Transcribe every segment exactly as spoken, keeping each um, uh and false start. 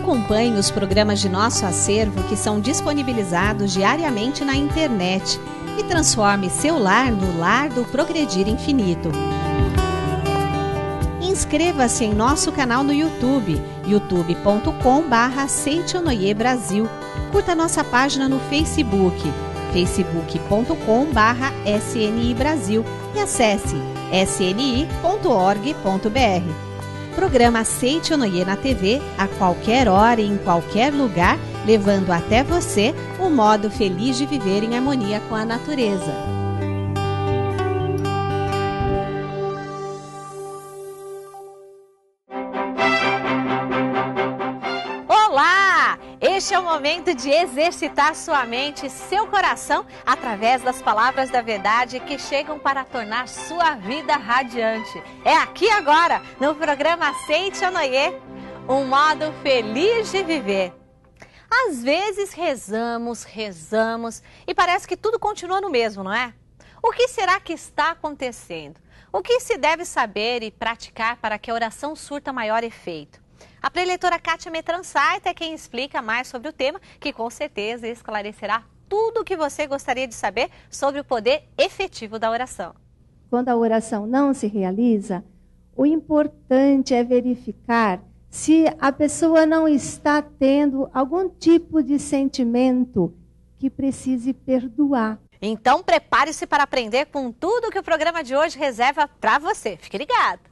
Acompanhe os programas de nosso acervo que são disponibilizados diariamente na internet e transforme seu lar no lar do Progredir Infinito. Inscreva-se em nosso canal no YouTube, youtube ponto com barra Seichonoye Brasil. Curta nossa página no Facebook, facebook ponto com barra S N I Brasil e acesse s n i ponto org ponto b r. Programa Seichonoye na T V a qualquer hora e em qualquer lugar, levando até você o modo feliz de viver em harmonia com a natureza. Este é o momento de exercitar sua mente e seu coração através das palavras da verdade que chegam para tornar sua vida radiante. É aqui agora, no programa Seichonoye, um modo feliz de viver. Às vezes rezamos, rezamos e parece que tudo continua no mesmo, não é? O que será que está acontecendo? O que se deve saber e praticar para que a oração surta maior efeito? A preleitora Kátia Metransaita é quem explica mais sobre o tema, que com certeza esclarecerá tudo o que você gostaria de saber sobre o poder efetivo da oração. Quando a oração não se realiza, o importante é verificar se a pessoa não está tendo algum tipo de sentimento que precise perdoar. Então prepare-se para aprender com tudo que o programa de hoje reserva para você. Fique ligado!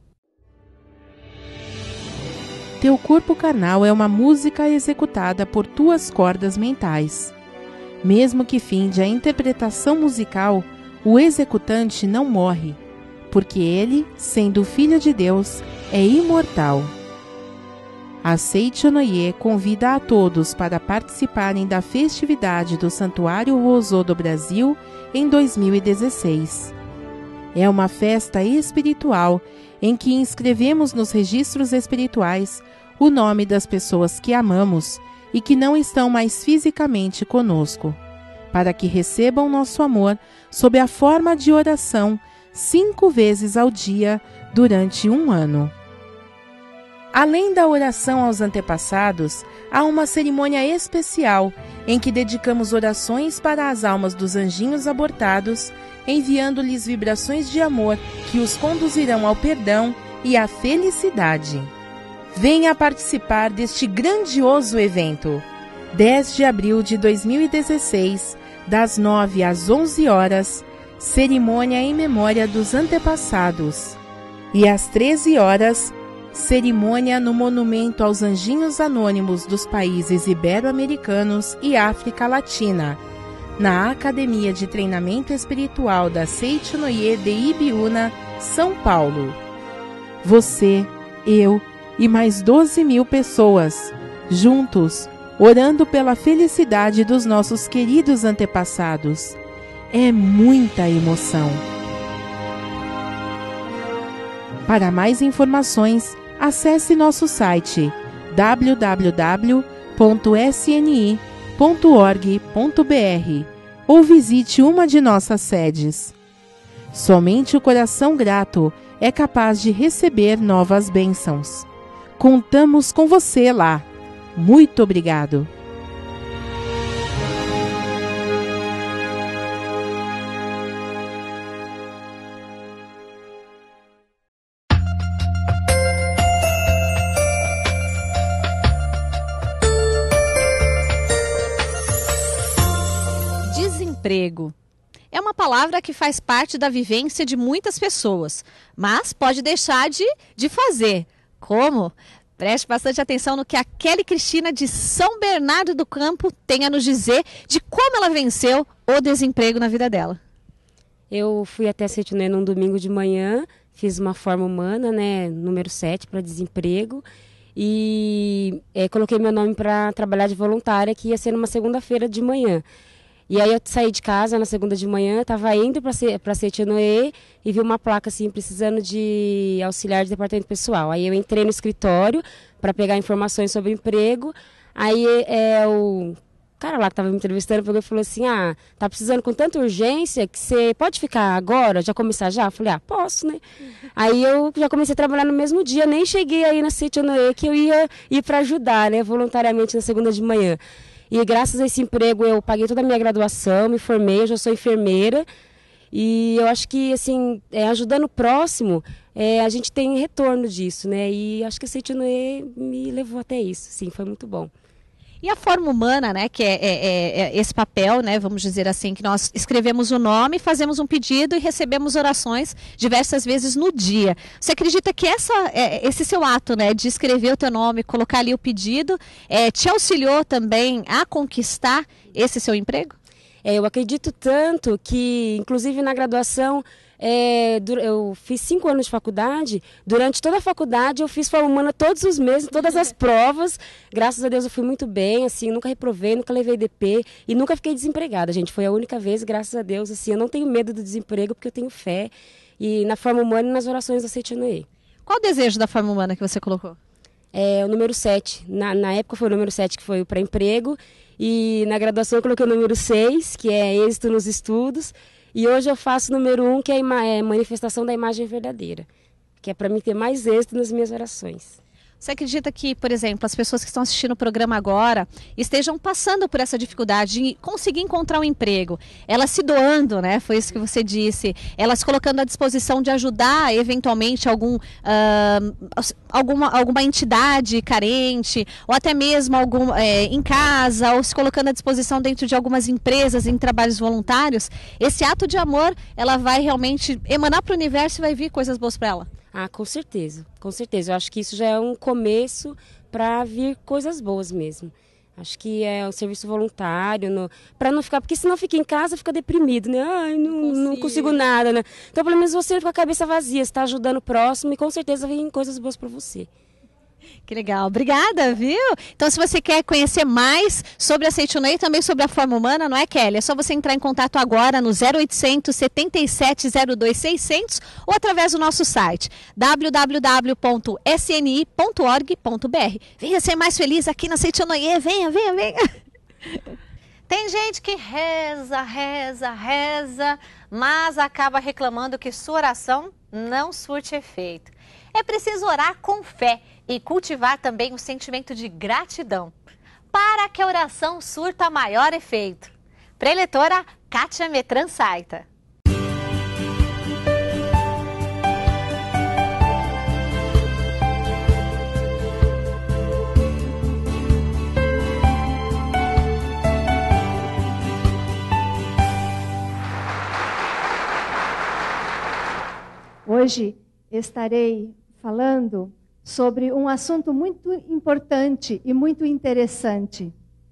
Teu corpo carnal é uma música executada por tuas cordas mentais. Mesmo que finde a interpretação musical, o executante não morre, porque ele, sendo filho de Deus, é imortal. A Seichonoye convida a todos para participarem da festividade do Santuário Rosô do Brasil em dois mil e dezesseis. É uma festa espiritual em que inscrevemos nos registros espirituais o nome das pessoas que amamos e que não estão mais fisicamente conosco, para que recebam nosso amor sob a forma de oração cinco vezes ao dia durante um ano. Além da oração aos antepassados, há uma cerimônia especial em que dedicamos orações para as almas dos anjinhos abortados, enviando-lhes vibrações de amor que os conduzirão ao perdão e à felicidade. Venha participar deste grandioso evento. dez de abril de dois mil e dezesseis, das nove às onze horas, cerimônia em memória dos antepassados. E às treze horas, cerimônia no Monumento aos Anjinhos Anônimos dos países ibero-americanos e África Latina, na Academia de Treinamento Espiritual da Seichonoye de Ibiúna, São Paulo. Você, eu e mais doze mil pessoas, juntos, orando pela felicidade dos nossos queridos antepassados. É muita emoção. Para mais informações, acesse nosso site w w w ponto s n i ponto org ponto b r ou visite uma de nossas sedes. Somente o coração grato é capaz de receber novas bênçãos. Contamos com você lá. Muito obrigado. Desemprego. É uma palavra que faz parte da vivência de muitas pessoas, mas pode deixar de, de fazer. Como? Preste bastante atenção no que a Kelly Cristina de São Bernardo do Campo tem a nos dizer de como ela venceu o desemprego na vida dela. Eu fui até Seichonoye num domingo de manhã, fiz uma forma humana, né, número sete para desemprego e é, coloquei meu nome para trabalhar de voluntária, que ia ser numa segunda-feira de manhã. E aí eu saí de casa na segunda de manhã, estava indo para Seichonoye e vi uma placa assim, precisando de auxiliar de departamento pessoal. Aí eu entrei no escritório para pegar informações sobre emprego, aí é, o cara lá que estava me entrevistando pegou e falou assim, ah, tá precisando com tanta urgência que você pode ficar agora, já começar já? Eu falei, ah, posso, né? Uhum. Aí eu já comecei a trabalhar no mesmo dia, nem cheguei aí na Setionoye que eu ia ir para ajudar, né, voluntariamente na segunda de manhã. E graças a esse emprego eu paguei toda a minha graduação, me formei, eu já sou enfermeira. E eu acho que, assim, é, ajudando o próximo, é, a gente tem retorno disso, né? E acho que a Setionoye me levou até isso, sim, foi muito bom. E a forma humana, né, que é, é, é esse papel, né, vamos dizer assim, que nós escrevemos o nome, fazemos um pedido e recebemos orações diversas vezes no dia. Você acredita que essa, é, esse seu ato, né, de escrever o teu nome, colocar ali o pedido, é, te auxiliou também a conquistar esse seu emprego? É, eu acredito tanto que, inclusive na graduação, é, eu fiz cinco anos de faculdade. Durante toda a faculdade eu fiz forma humana todos os meses, todas as provas. Graças a Deus eu fui muito bem, assim, nunca reprovei, nunca levei D P e nunca fiquei desempregada, gente. Foi a única vez, graças a Deus, assim, eu não tenho medo do desemprego porque eu tenho fé e na forma humana e nas orações da Setionoye. Qual o desejo da forma humana que você colocou? É o número sete. Na, na época foi o número sete que foi para emprego. E na graduação eu coloquei o número seis, que é êxito nos estudos. E hoje eu faço o número um, que é a manifestação da imagem verdadeira. Que é para mim ter mais êxito nas minhas orações. Você acredita que, por exemplo, as pessoas que estão assistindo o programa agora estejam passando por essa dificuldade de conseguir encontrar um emprego? Elas se doando, né? Foi isso que você disse. Elas colocando à disposição de ajudar, eventualmente, algum, uh, alguma, alguma entidade carente, ou até mesmo algum, é, em casa, ou se colocando à disposição dentro de algumas empresas, em trabalhos voluntários. Esse ato de amor, ela vai realmente emanar para o universo e vai vir coisas boas para ela? Ah, com certeza, com certeza. Eu acho que isso já é um começo para vir coisas boas mesmo. Acho que é um serviço voluntário, no... para não ficar, porque senão fica em casa, fica deprimido, né? Ai, não, não, não consigo nada, né? Então, pelo menos você fica com a cabeça vazia, você está ajudando o próximo e com certeza vem coisas boas para você. Que legal, obrigada, viu? Então, se você quer conhecer mais sobre a Setionoye e também sobre a forma humana, não é, Kelly? É só você entrar em contato agora no zero oitocentos, setenta e sete, zero dois, seiscentos ou através do nosso site w w w ponto s n i ponto org ponto b r. Venha ser mais feliz aqui na Setionoye, venha, venha, venha. Tem gente que reza, reza, reza, mas acaba reclamando que sua oração não surte efeito. É preciso orar com fé e cultivar também o sentimento de gratidão para que a oração surta maior efeito. Preletora Kátia Metran Saita. Hoje estarei falando sobre um assunto muito importante e muito interessante.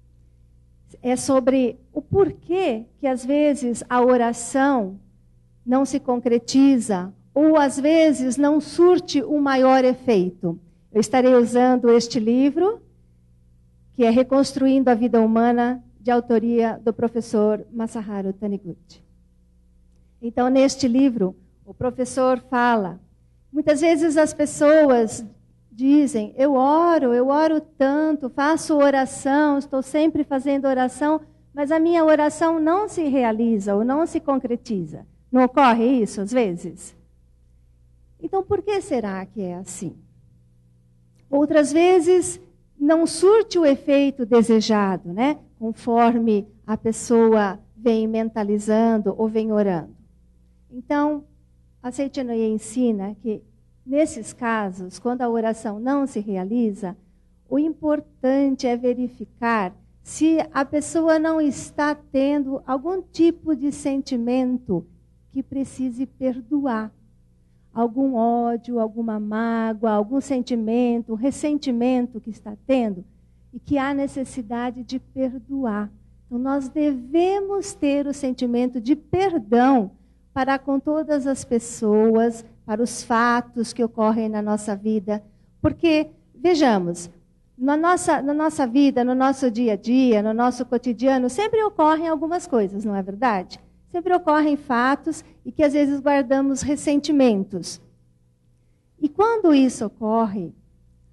É sobre o porquê que às vezes a oração não se concretiza ou às vezes não surte o maior efeito. Eu estarei usando este livro, que é Reconstruindo a Vida Humana, de autoria do professor Masaharu Taniguchi. Então, neste livro, o professor fala, muitas vezes as pessoas dizem, eu oro, eu oro tanto, faço oração, estou sempre fazendo oração, mas a minha oração não se realiza ou não se concretiza. Não ocorre isso às vezes? Então, por que será que é assim? Outras vezes, não surte o efeito desejado, né? Conforme a pessoa vem mentalizando ou vem orando. Então, a Setionoye ensina que, nesses casos, quando a oração não se realiza, o importante é verificar se a pessoa não está tendo algum tipo de sentimento que precise perdoar. Algum ódio, alguma mágoa, algum sentimento, um ressentimento que está tendo e que há necessidade de perdoar. Então, nós devemos ter o sentimento de perdão para com todas as pessoas, para os fatos que ocorrem na nossa vida. Porque, vejamos, na nossa, na nossa vida, no nosso dia a dia, no nosso cotidiano, sempre ocorrem algumas coisas, não é verdade? Sempre ocorrem fatos e que às vezes guardamos ressentimentos. E quando isso ocorre,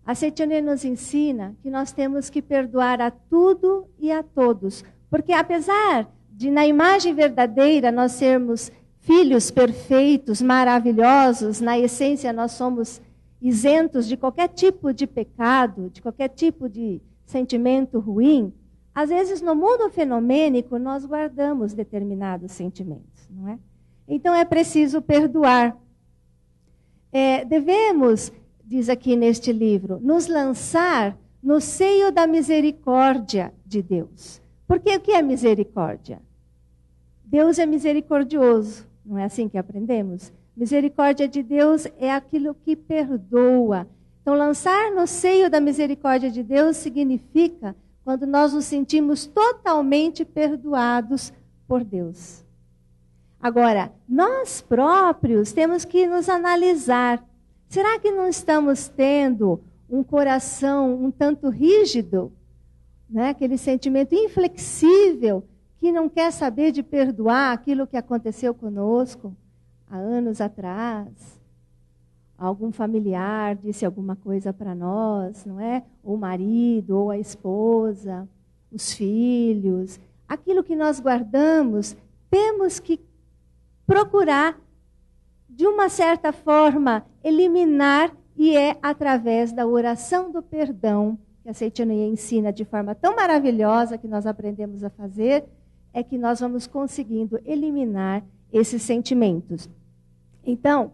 A Seitonê nos ensina que nós temos que perdoar a tudo e a todos. Porque apesar de, na imagem verdadeira, nós sermos filhos perfeitos, maravilhosos, na essência nós somos isentos de qualquer tipo de pecado, de qualquer tipo de sentimento ruim, às vezes no mundo fenomênico nós guardamos determinados sentimentos, não é? Então é preciso perdoar. É, devemos, diz aqui neste livro, nos lançar no seio da misericórdia de Deus. Porque o que é misericórdia? Deus é misericordioso, não é assim que aprendemos? Misericórdia de Deus é aquilo que perdoa. Então, lançar no seio da misericórdia de Deus significa quando nós nos sentimos totalmente perdoados por Deus. Agora, nós próprios temos que nos analisar. Será que não estamos tendo um coração um tanto rígido? Né? Aquele sentimento inflexível que não quer saber de perdoar aquilo que aconteceu conosco há anos atrás. Algum familiar disse alguma coisa para nós, não é? Ou o marido, ou a esposa, os filhos. Aquilo que nós guardamos, temos que procurar, de uma certa forma, eliminar, e é através da oração do perdão, que a Seitonê ensina de forma tão maravilhosa, que nós aprendemos a fazer, é que nós vamos conseguindo eliminar esses sentimentos. Então,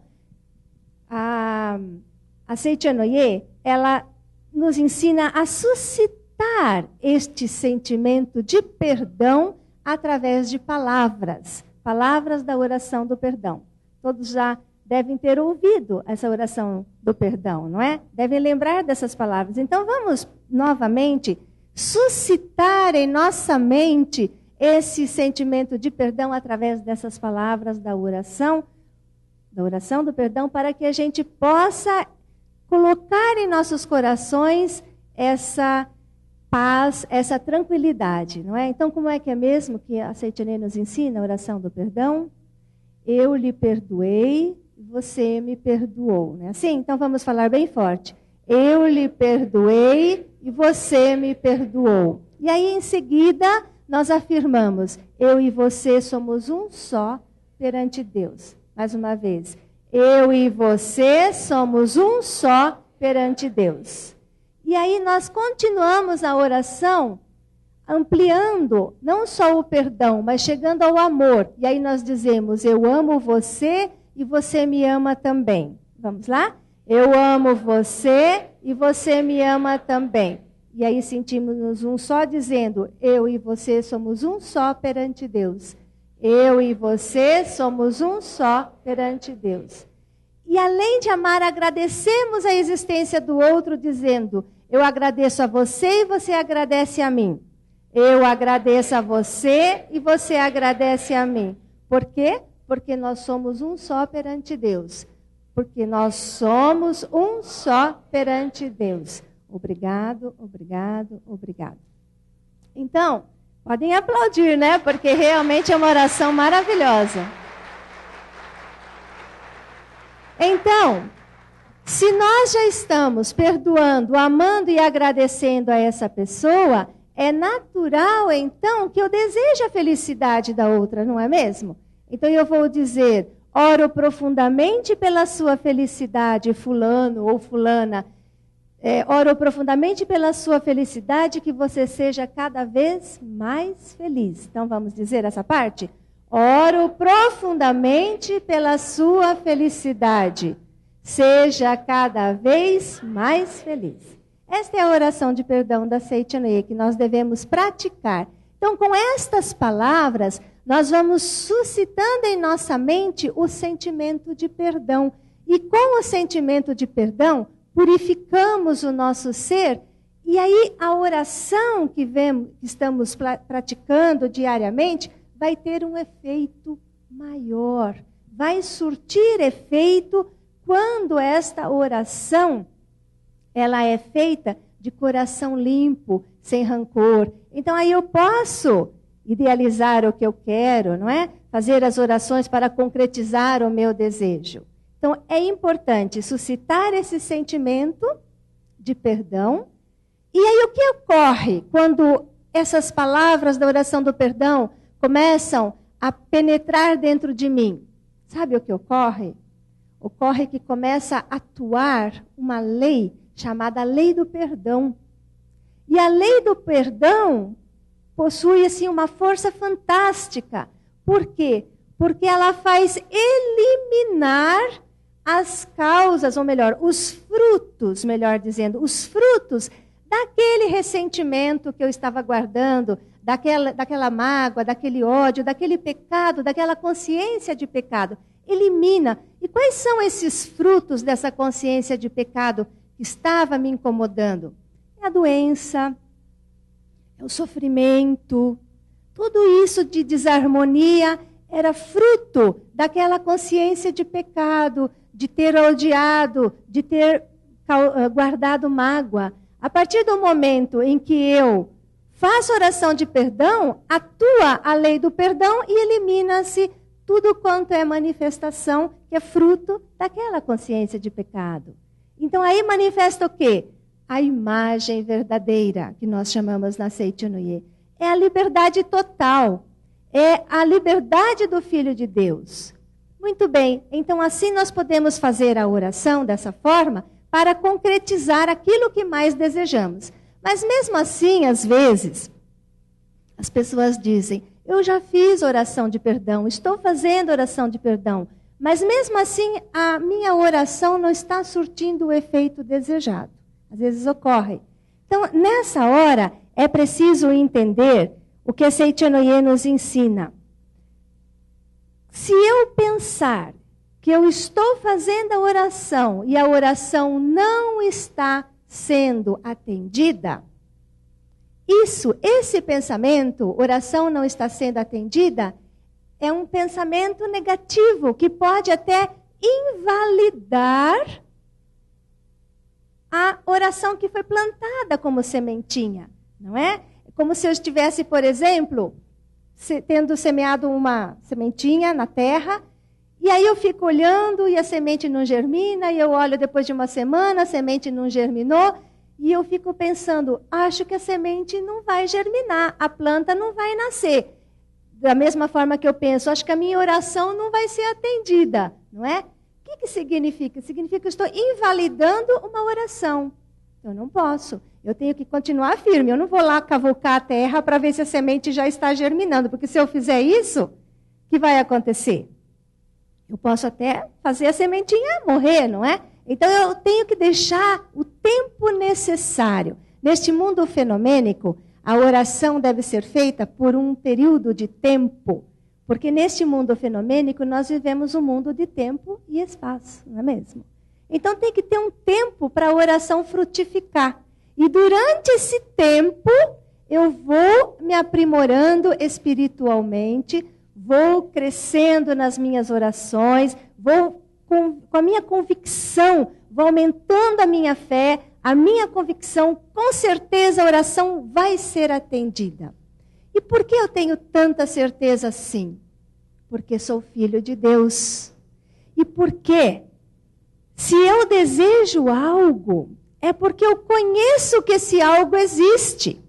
a, a Seitonê, ela nos ensina a suscitar este sentimento de perdão através de palavras, palavras da oração do perdão. Todos já devem ter ouvido essa oração do perdão, não é? Devem lembrar dessas palavras. Então, vamos novamente suscitar em nossa mente esse sentimento de perdão através dessas palavras da oração, da oração do perdão, para que a gente possa colocar em nossos corações essa paz, essa tranquilidade, não é? Então, como é que é mesmo que a Seitonê nos ensina a oração do perdão? Eu lhe perdoei, você me perdoou, não é assim? Então, vamos falar bem forte. Eu lhe perdoei e você me perdoou. E aí, em seguida, nós afirmamos, eu e você somos um só perante Deus. Mais uma vez, eu e você somos um só perante Deus. E aí nós continuamos a oração, ampliando não só o perdão, mas chegando ao amor. E aí nós dizemos, eu amo você e você me ama também. Vamos lá? Eu amo você e você me ama também. E aí sentimos-nos um só, dizendo, eu e você somos um só perante Deus. Eu e você somos um só perante Deus. E além de amar, agradecemos a existência do outro, dizendo, eu agradeço a você e você agradece a mim. Eu agradeço a você e você agradece a mim. Por quê? Porque nós somos um só perante Deus. Porque nós somos um só perante Deus. Obrigado, obrigado, obrigado. Então, podem aplaudir, né? Porque realmente é uma oração maravilhosa. Então, se nós já estamos perdoando, amando e agradecendo a essa pessoa, é natural, então, que eu deseje a felicidade da outra, não é mesmo? Então, eu vou dizer, oro profundamente pela sua felicidade, fulano ou fulana. É, oro profundamente pela sua felicidade, que você seja cada vez mais feliz. Então, vamos dizer essa parte? Oro profundamente pela sua felicidade. Seja cada vez mais feliz. Esta é a oração de perdão da Seitonê, que nós devemos praticar. Então, com estas palavras, nós vamos suscitando em nossa mente o sentimento de perdão. E com o sentimento de perdão, purificamos o nosso ser. E aí, a oração que, vemos, que estamos praticando diariamente vai ter um efeito maior. Vai surtir efeito quando esta oração ela é feita de coração limpo, sem rancor. Então, aí eu posso idealizar o que eu quero, não é? Fazer as orações para concretizar o meu desejo. Então, é importante suscitar esse sentimento de perdão. E aí o que ocorre quando essas palavras da oração do perdão começam a penetrar dentro de mim? Sabe o que ocorre? Ocorre que começa a atuar uma lei chamada lei do perdão. E a lei do perdão possui assim uma força fantástica. Por quê? Porque ela faz eliminar as causas, ou melhor, os frutos, melhor dizendo, os frutos daquele ressentimento que eu estava guardando, daquela, daquela mágoa, daquele ódio, daquele pecado, daquela consciência de pecado. Elimina. E quais são esses frutos dessa consciência de pecado que estava me incomodando? É a doença, é o sofrimento, tudo isso de desarmonia era fruto daquela consciência de pecado, de ter odiado, de ter guardado mágoa. A partir do momento em que eu faço oração de perdão, atua a lei do perdão e elimina-se tudo quanto é manifestação que é fruto daquela consciência de pecado. Então aí manifesta o quê? A imagem verdadeira, que nós chamamos na Seichonoye. É a liberdade total. É a liberdade do Filho de Deus. Muito bem, então assim nós podemos fazer a oração dessa forma para concretizar aquilo que mais desejamos. Mas mesmo assim, às vezes, as pessoas dizem, eu já fiz oração de perdão, estou fazendo oração de perdão, mas mesmo assim a minha oração não está surtindo o efeito desejado. Às vezes ocorre. Então, nessa hora, é preciso entender o que a Seichonoye nos ensina. Se eu pensar que eu estou fazendo a oração e a oração não está sendo atendida, isso, esse pensamento, oração não está sendo atendida, é um pensamento negativo que pode até invalidar a oração que foi plantada como sementinha, não é? É como se eu estivesse, por exemplo, tendo semeado uma sementinha na terra, e aí eu fico olhando e a semente não germina, e eu olho depois de uma semana, a semente não germinou, e eu fico pensando, acho que a semente não vai germinar, a planta não vai nascer. Da mesma forma que eu penso, acho que a minha oração não vai ser atendida, não é? O que, que significa? Significa que eu estou invalidando uma oração. Eu não posso. Eu tenho que continuar firme. Eu não vou lá cavucar a terra para ver se a semente já está germinando, porque se eu fizer isso, o que vai acontecer? Eu posso até fazer a sementinha morrer, não é? Então eu tenho que deixar o tempo necessário. Neste mundo fenomênico, a oração deve ser feita por um período de tempo. Porque neste mundo fenomênico, nós vivemos um mundo de tempo e espaço, não é mesmo? Então tem que ter um tempo para a oração frutificar. E durante esse tempo, eu vou me aprimorando espiritualmente, vou crescendo nas minhas orações, vou com, com a minha convicção, vou aumentando a minha fé, a minha convicção, com certeza a oração vai ser atendida. E por que eu tenho tanta certeza assim? Porque sou filho de Deus. E por quê? Se eu desejo algo, é porque eu conheço que esse algo existe.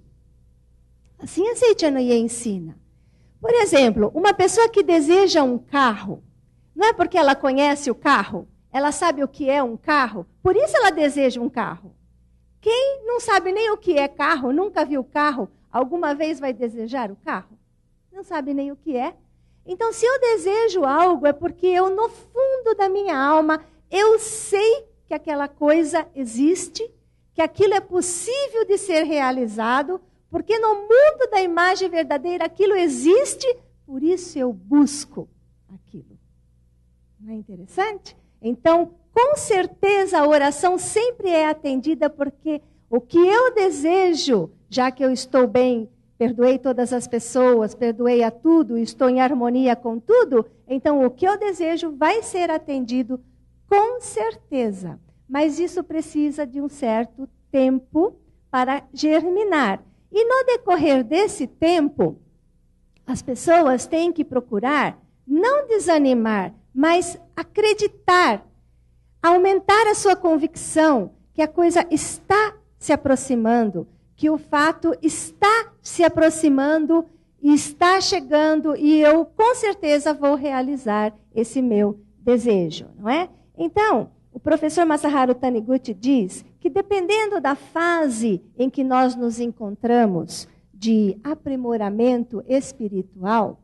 Assim a Seichonoye ensina. Por exemplo, uma pessoa que deseja um carro, não é porque ela conhece o carro, ela sabe o que é um carro, por isso ela deseja um carro. Quem não sabe nem o que é carro, nunca viu carro, alguma vez vai desejar o carro? Não sabe nem o que é. Então, se eu desejo algo, é porque eu, no fundo da minha alma, eu sei que aquela coisa existe, que aquilo é possível de ser realizado, porque no mundo da imagem verdadeira aquilo existe, por isso eu busco aquilo. Não é interessante? Então, com certeza a oração sempre é atendida, porque o que eu desejo, já que eu estou bem, perdoei todas as pessoas, perdoei a tudo, estou em harmonia com tudo, então o que eu desejo vai ser atendido com certeza. Mas isso precisa de um certo tempo para germinar. E no decorrer desse tempo, as pessoas têm que procurar não desanimar, mas acreditar, aumentar a sua convicção, que que a coisa está se aproximando, que o fato está se aproximando e está chegando, e eu com certeza vou realizar esse meu desejo, não é? Então, o professor Masaharu Taniguchi diz que dependendo da fase em que nós nos encontramos de aprimoramento espiritual,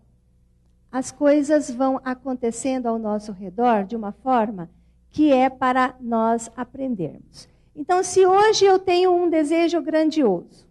as coisas vão acontecendo ao nosso redor de uma forma que é para nós aprendermos. Então, se hoje eu tenho um desejo grandioso,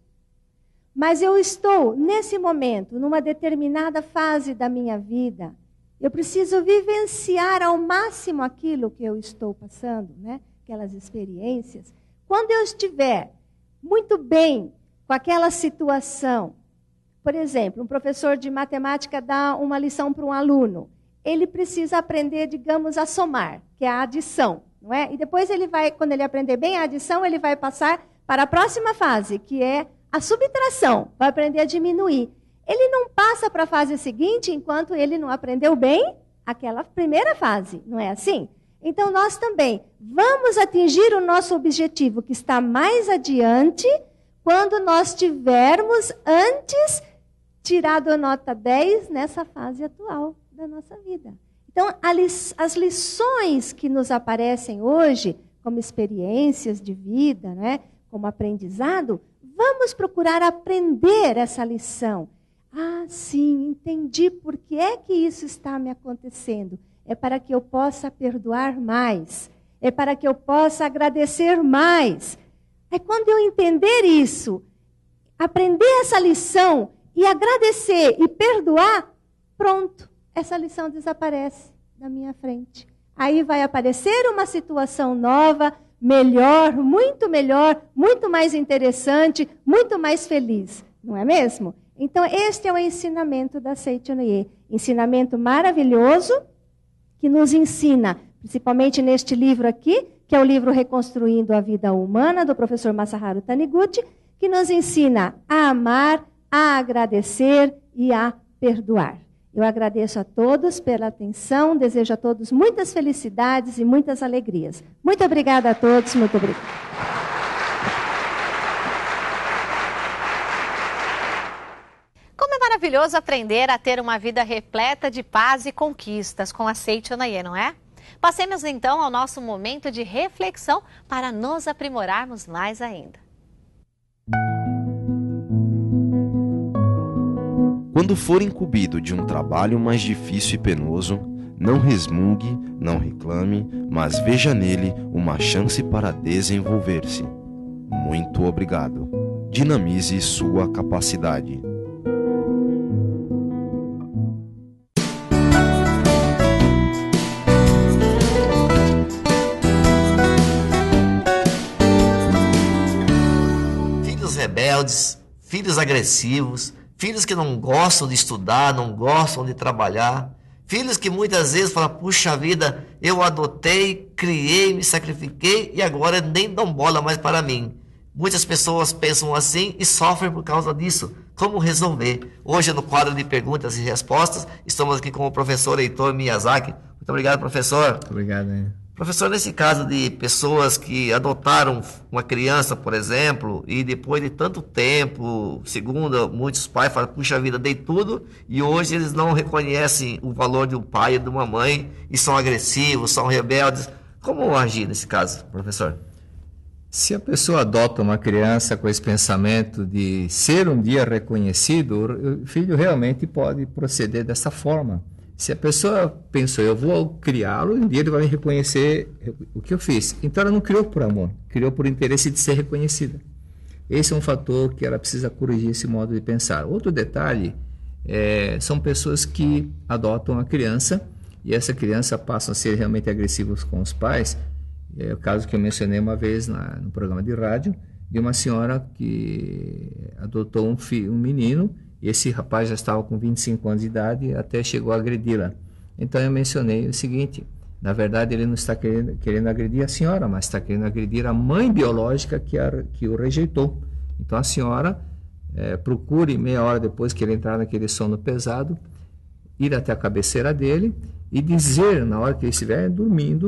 mas eu estou, nesse momento, numa determinada fase da minha vida, eu preciso vivenciar ao máximo aquilo que eu estou passando, né? Aquelas experiências. Quando eu estiver muito bem com aquela situação, por exemplo, um professor de matemática dá uma lição para um aluno, ele precisa aprender, digamos, a somar, que é a adição, não é? E depois ele vai, quando ele aprender bem a adição, ele vai passar para a próxima fase, que é a subtração, vai aprender a diminuir. Ele não passa para a fase seguinte enquanto ele não aprendeu bem aquela primeira fase, não é assim? Então nós também vamos atingir o nosso objetivo que está mais adiante quando nós tivermos antes tirado a nota dez nessa fase atual da nossa vida. Então, as lições que nos aparecem hoje, como experiências de vida, né, como aprendizado, vamos procurar aprender essa lição. Ah, sim, entendi por que é que isso está me acontecendo. É para que eu possa perdoar mais. É para que eu possa agradecer mais. É quando eu entender isso, aprender essa lição e agradecer e perdoar, pronto, essa lição desaparece da minha frente. Aí vai aparecer uma situação nova, melhor, muito melhor, muito mais interessante, muito mais feliz. Não é mesmo? Então, este é o ensinamento da Seicho Noye. Ensinamento maravilhoso que nos ensina, principalmente neste livro aqui, que é o livro Reconstruindo a Vida Humana, do professor Masaharu Taniguchi, que nos ensina a amar, a agradecer e a perdoar. Eu agradeço a todos pela atenção, desejo a todos muitas felicidades e muitas alegrias. Muito obrigada a todos, muito obrigada. Como é maravilhoso aprender a ter uma vida repleta de paz e conquistas com a Seicho Noye, não é? Passemos então ao nosso momento de reflexão para nos aprimorarmos mais ainda. Quando for incumbido de um trabalho mais difícil e penoso, não resmungue, não reclame, mas veja nele uma chance para desenvolver-se. Muito obrigado. Dinamize sua capacidade. Filhos rebeldes, filhos agressivos, filhos que não gostam de estudar, não gostam de trabalhar. Filhos que muitas vezes falam, puxa vida, eu adotei, criei, me sacrifiquei e agora nem dão bola mais para mim. Muitas pessoas pensam assim e sofrem por causa disso. Como resolver? Hoje no quadro de perguntas e respostas, estamos aqui com o professor Heitor Miyazaki. Muito obrigado, professor. Muito obrigado, hein? Professor, nesse caso de pessoas que adotaram uma criança, por exemplo, e depois de tanto tempo, segundo muitos pais, falam, puxa vida, dei tudo, e hoje eles não reconhecem o valor de um pai e de uma mãe, e são agressivos, são rebeldes. Como agir nesse caso, professor? Se a pessoa adota uma criança com esse pensamento de ser um dia reconhecido, o filho realmente pode proceder dessa forma. Se a pessoa pensou, eu vou criá-lo, um dia ele vai me reconhecer o que eu fiz. Então ela não criou por amor, criou por interesse de ser reconhecida. Esse é um fator que ela precisa corrigir esse modo de pensar. Outro detalhe, é, são pessoas que adotam a criança e essa criança passa a ser realmente agressivos com os pais. É o caso que eu mencionei uma vez na, no programa de rádio, de uma senhora que adotou um, filho, um menino. Esse rapaz já estava com vinte e cinco anos de idade e até chegou a agredi-la. Então eu mencionei o seguinte, na verdade ele não está querendo, querendo agredir a senhora, mas está querendo agredir a mãe biológica que, a, que o rejeitou. Então a senhora é, procure meia hora depois que ele entrar naquele sono pesado, ir até a cabeceira dele e dizer, na hora que ele estiver dormindo,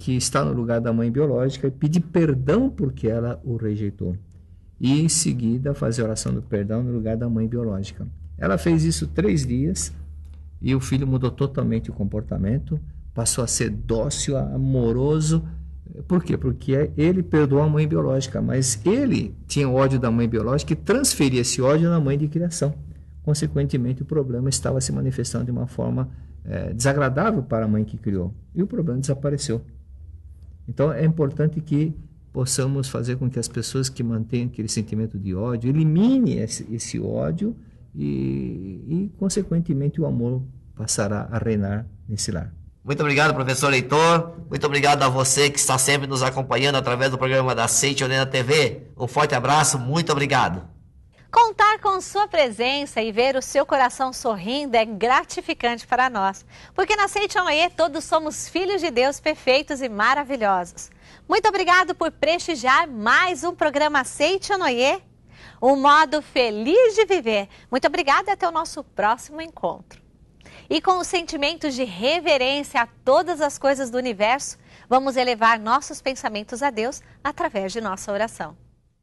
que está no lugar da mãe biológica e pedir perdão porque ela o rejeitou. E em seguida fazer a oração do perdão no lugar da mãe biológica. Ela fez isso três dias e o filho mudou totalmente o comportamento, passou a ser dócil, amoroso. Por quê? Porque ele perdoou a mãe biológica, mas ele tinha ódio da mãe biológica e transferia esse ódio na mãe de criação. Consequentemente, o problema estava se manifestando de uma forma é, desagradável para a mãe que criou. E o problema desapareceu. Então, é importante que possamos fazer com que as pessoas que mantêm aquele sentimento de ódio eliminem esse, esse ódio e, e, consequentemente, o amor passará a reinar nesse lar. Muito obrigado, professor Heitor. Muito obrigado a você que está sempre nos acompanhando através do programa da Seite Onena T V. Um forte abraço, muito obrigado. Contar com sua presença e ver o seu coração sorrindo é gratificante para nós, porque na Seite Onena todos somos filhos de Deus perfeitos e maravilhosos. Muito obrigado por prestigiar mais um programa Seite Onena, um modo feliz de viver. Muito obrigado e até o nosso próximo encontro. E com os sentimentos de reverência a todas as coisas do universo, vamos elevar nossos pensamentos a Deus através de nossa oração.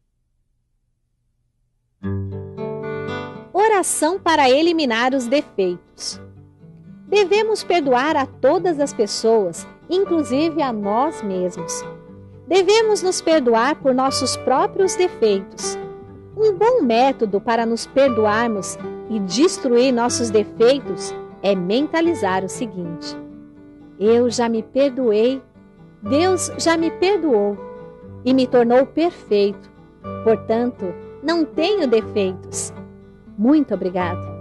Oração para eliminar os defeitos. Devemos perdoar a todas as pessoas, inclusive a nós mesmos. Devemos nos perdoar por nossos próprios defeitos. Um bom método para nos perdoarmos e destruir nossos defeitos é mentalizar o seguinte: eu já me perdoei, Deus já me perdoou e me tornou perfeito. Portanto, não tenho defeitos. Muito obrigado.